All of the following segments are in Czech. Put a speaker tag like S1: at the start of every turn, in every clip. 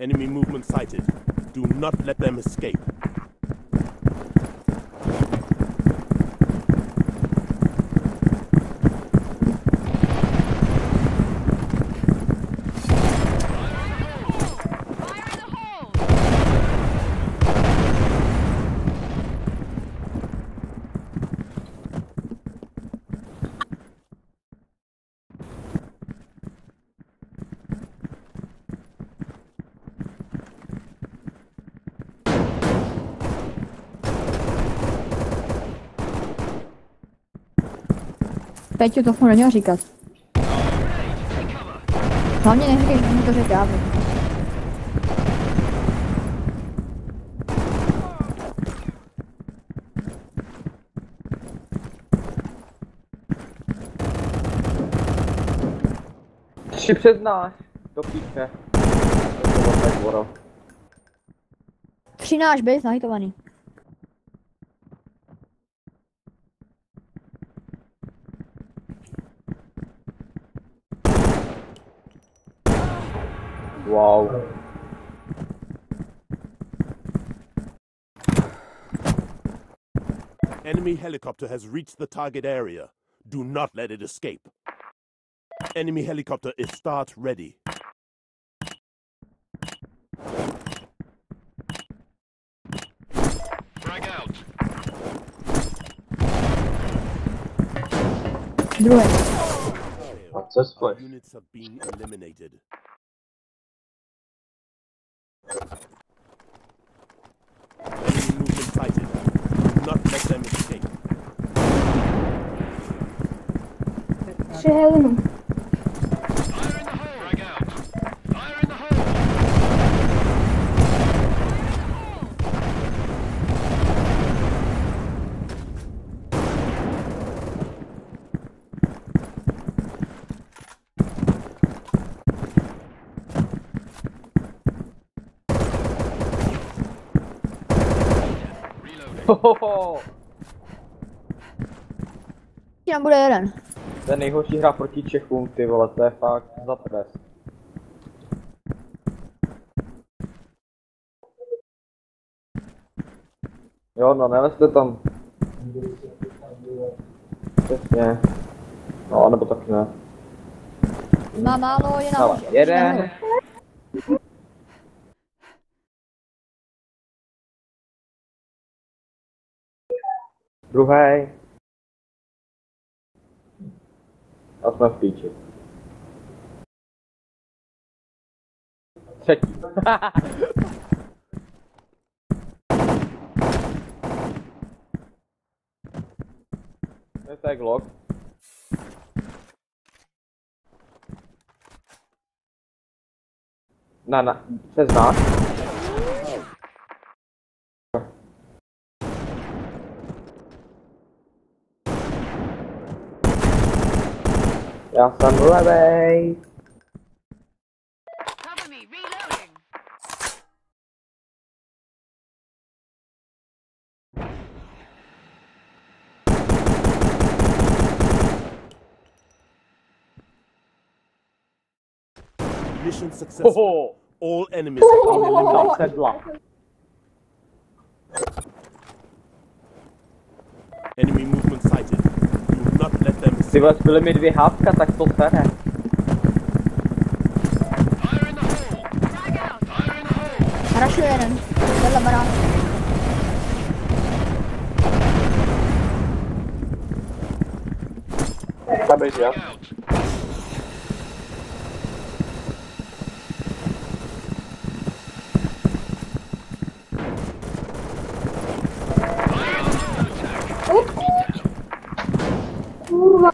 S1: Enemy movement sighted. Do not let them escape.
S2: Peťo, to furt neměl říkat. Hlavně neříkej, že mi to řekl já.
S3: Tři před náš. Do píče.
S2: 13 bys nahitovaný.
S3: Wow.
S1: Enemy helicopter has reached the target area. Do not let it escape. Enemy helicopter is start ready.
S4: Frag out.
S2: Druhé.
S1: Our units have been eliminated. Enemy movement sighted. Do not let them escape.
S2: Helenu.
S4: Fire in the hole. Frag out. Fire in the hole.
S3: Hohoho.
S2: Tam bude jeden.
S3: To je nejhorší hra proti Čechům, ty vole, to je fakt za trest. Jo, no nelezte tam. Přesně. No, nebo tak ne.
S2: Má málo, je
S3: Ale
S2: nahoře.
S3: jeden. Druhý. A jsme v píči. Třetí. To je Glock. Na, se znáš? Já jsem levej.
S4: Cover me. Reloading.
S1: Mission successful.
S3: Hoho.
S1: All enemies have been eliminated.
S3: Sedla.
S1: Enemy movement sighted. Do not let them
S3: Ty
S1: escape.
S3: vole, zbyly mi 2 hávka, tak to sere.
S4: Fire in the hole. Frag out. Fire in the hole.
S2: Hrašuje jeden. Vedle baráku.
S4: Frag out. Fire in the hole. Attack.
S2: Kurva.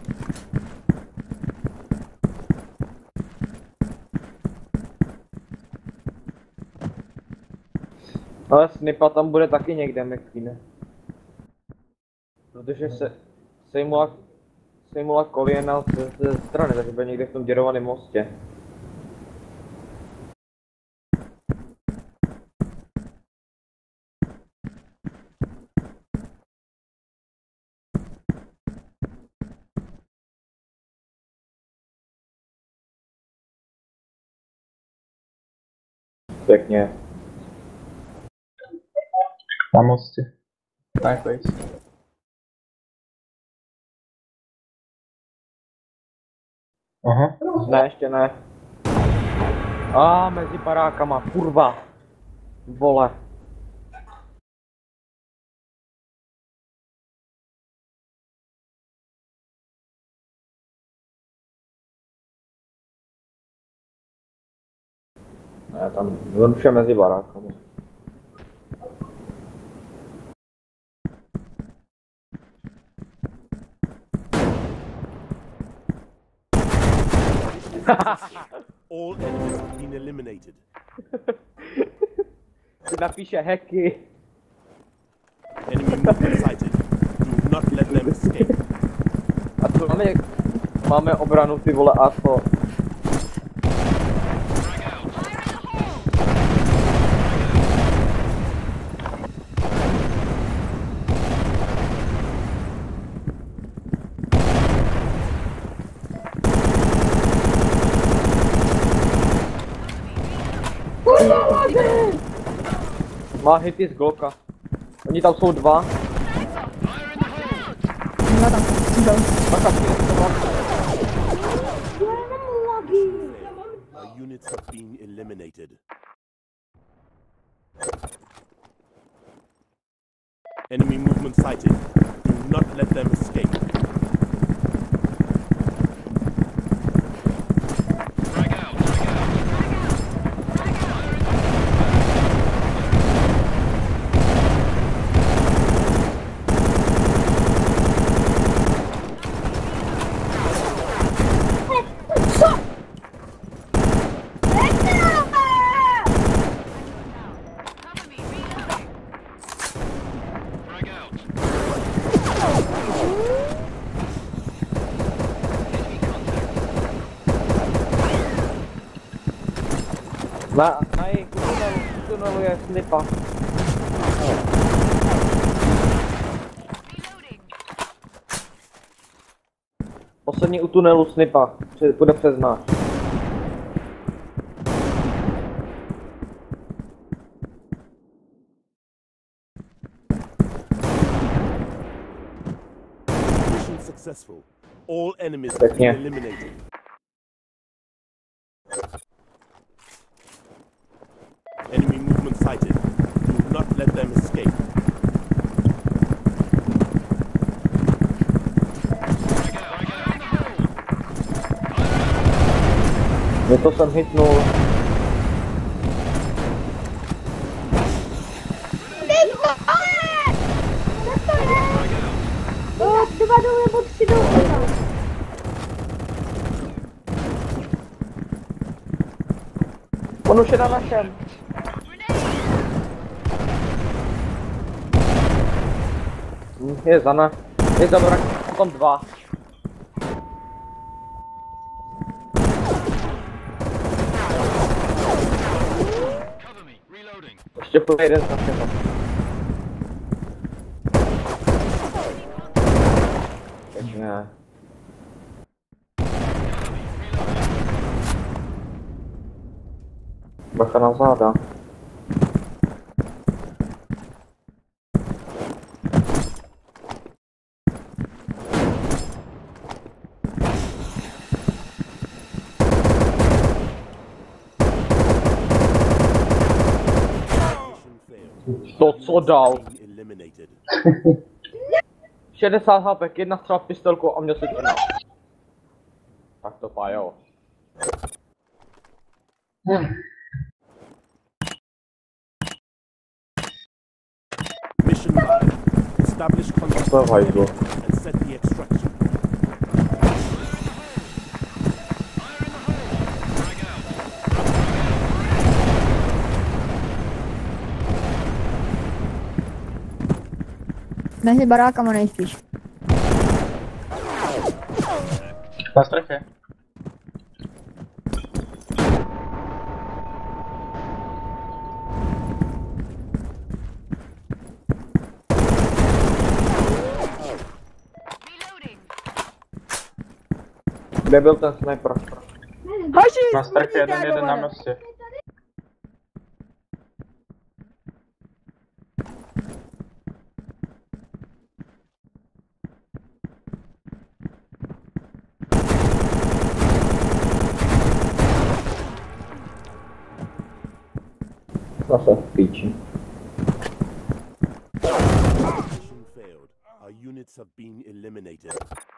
S3: Ale snipa tam bude taky někde, McQueen. Protože se sejmula kolena ze strany, takže bude někde v tom děrovaném mostě. Pěkně.
S5: Na mostě. Nice place. Aha.
S3: Ne, ještě ne. Mezi barákama, kurva. Vole. Ne, tam jednoduše mezi barákama.
S1: All enemies have been eliminated.
S3: Ty napíše hacky.
S1: Enemy movement sighted. Do not let them escape.
S3: A co máme? Máme obranu, ty vole, a to. Má hity z Glocka. Oni tam jsou dva.
S2: No tam, jdou.
S3: Baka,
S1: Our units have been eliminated. Enemy movement sighted. Do not let them escape.
S4: Frag out. Frag out.
S3: Na jejich tunelu je snipa. Poslední u tunelu snipa. Půjde přes nás.
S1: Mission successful. All enemies have been eliminated. Enemy movement sighted. Do not let them escape.
S3: Něco jsem hitnul.
S2: Dva jdou nebo tři jdou.
S3: On už je na našem. Je za nás. Je za brak, potom dva.
S4: Cover me. Reloading.
S3: Ještě půjde jeden z našeho. Pěkně. Bacha na záda. To co dal?
S1: Eliminated.
S3: 60 HP, jedna střela pistolkou a měl si to. Tak to pájo.
S1: Mission 5. Establish contact
S3: To hajzlo.
S1: and set the extraction.
S2: Mezi barákama nejspíš.
S5: Na strefě.
S3: Kde byl ten sniper?
S2: Hoši,
S5: Na strefě jeden na mostě.
S3: Zase v píči.
S1: Mission failed. Our units have been eliminated.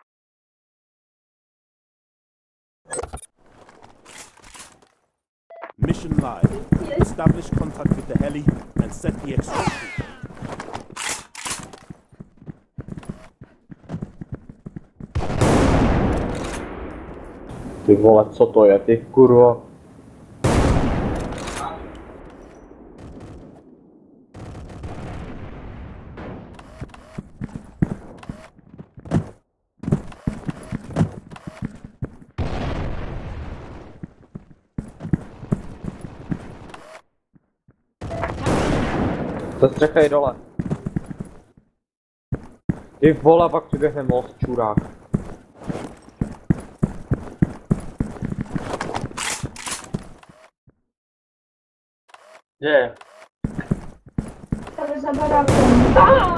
S1: Mission live. Establish contact with the heli and set the extraction.
S3: Ty vole, co to je, ty kurvo? Ta střecha je dole. Ty vole, pak přiběhne most, čurák.
S5: Kde je?
S2: Tady za barákem.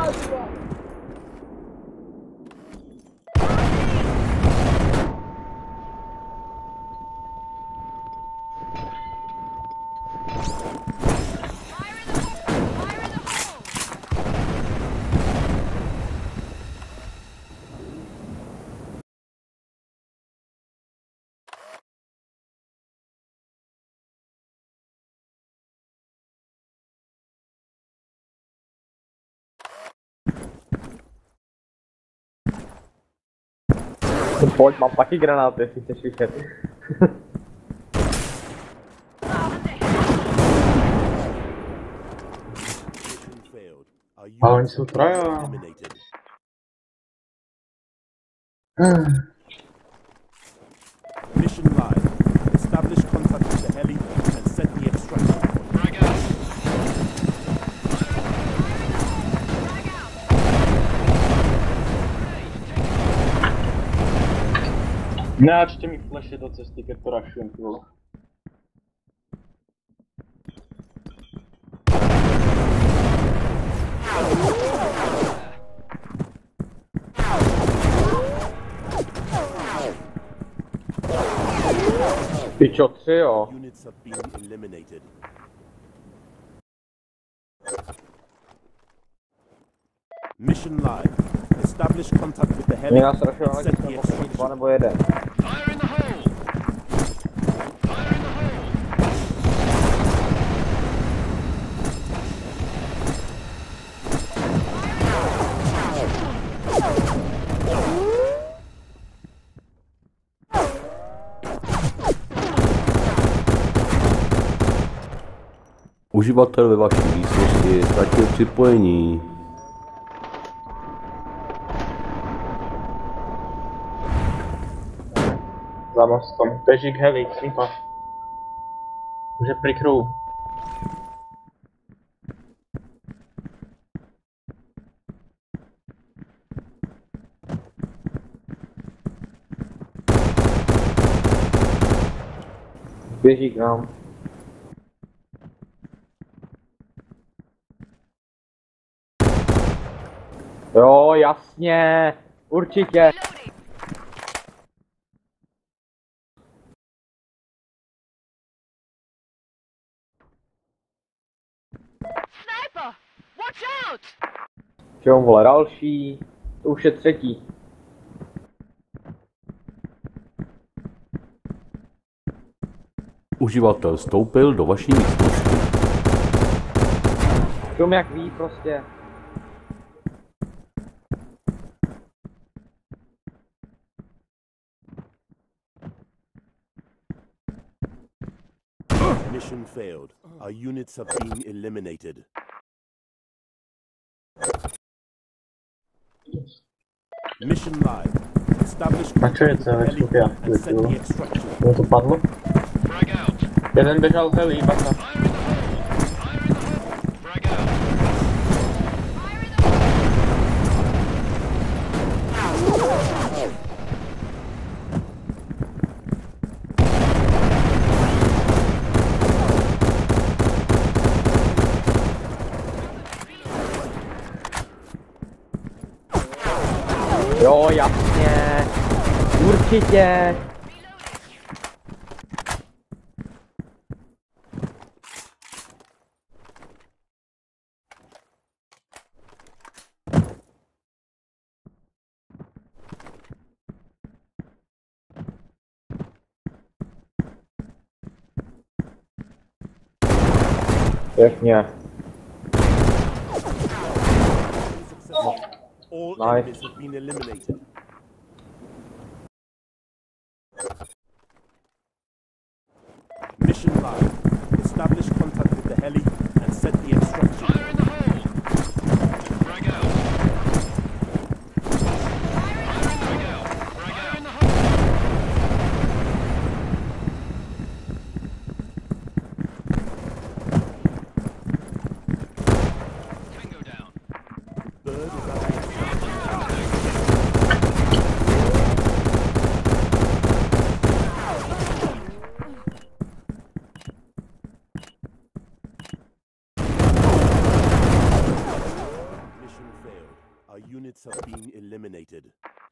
S3: Pojď, mám taky granáty, jestli chceš vidět.
S1: Mission failed. Our
S5: Ale oni
S1: units
S5: jsou
S1: have
S5: troje.
S1: been eliminated. Mission live. Establish contact with the heli and set the extraction point.
S4: Frag out.
S5: Náčte mi flashy do cesty, keď to rašujem, ty vole.
S3: Pičo, 3 jo.
S1: Units have been eliminated. Mission live. Establish contact with the heli
S3: Mě nás rašil,
S1: and
S3: ale
S1: set
S3: jsme
S1: the
S3: mohli 2
S1: extraction.
S3: nebo 1.
S4: Fire in the hole. Fire in the hole.
S6: Uživatel ve vaší místnosti ztratil připojení.
S5: Za mostom. Beží k heli, slipa. Už je prikryl.
S3: Běží k nám. Jo, jasně. Určitě.
S4: Sniper! Watch out!
S3: Čeho vole, další. To už je 3.
S6: Uživatel vstoupil do vaší místnosti.
S3: Čum jak ví prostě.
S1: Mission failed. Our units have been eliminated. Mission live. Establish
S5: Na čo je
S1: contact with the
S5: celé
S1: heli
S5: šupia?
S1: and set the extraction.
S5: Mu to padlo?
S4: Frag out.
S5: Jeden bežal heli, bacha.
S4: Fire in the hole. Fire in the hole. Frag out.
S3: Jo, jasně. Určitě. Pěkně.
S1: Successful. All
S3: Nice.
S1: enemies have been eliminated. Mission live. Establish contact with the heli and set the extraction.
S4: Fire in the hole! Frag out! Frag out! Frag in the hole! Tango down.
S1: Bird is under Mission failed. Our units have been eliminated.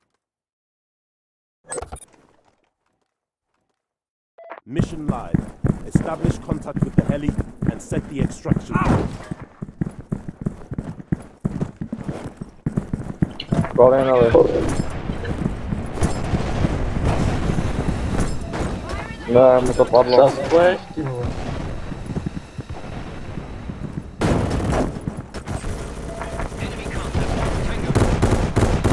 S1: Mission live. Establish contact with the heli and set the extraction.
S3: Kolinali. Ne, mu to padlo.
S5: Zaspleš, ty vole.
S4: Enemy contact. Tango.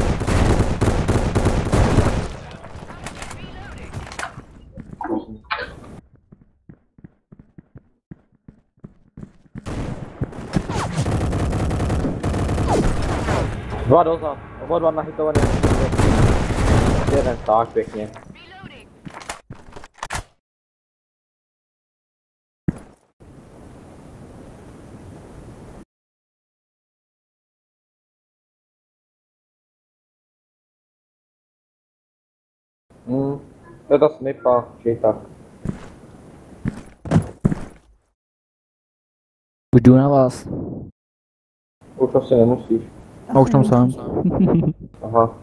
S3: Dva dozad. Oba dva nahitovaný. Jeden, tak pěkně. To je ta snipa, či tak.
S7: Už jdu na vás.
S3: Už asi nemusíš.
S7: A už tam sám.
S3: Aha.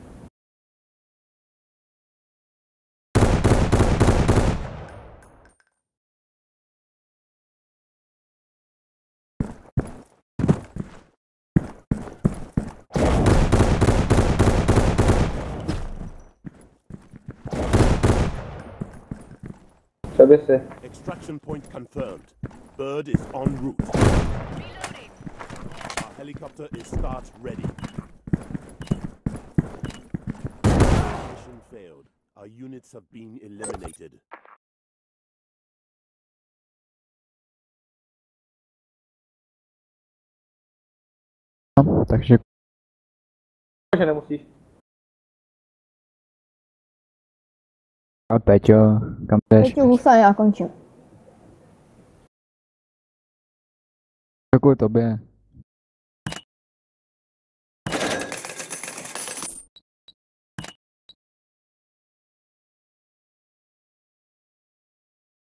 S3: Přeby si.
S1: Extraction point confirmed. Bird is en route. Our helicopter is start ready. Mission failed. Our units have been eliminated.
S7: Takže
S3: Že nemusíš.
S7: a Peťo, kam jdeš?
S2: Teď husa, já končím.
S7: Děkuji tobě.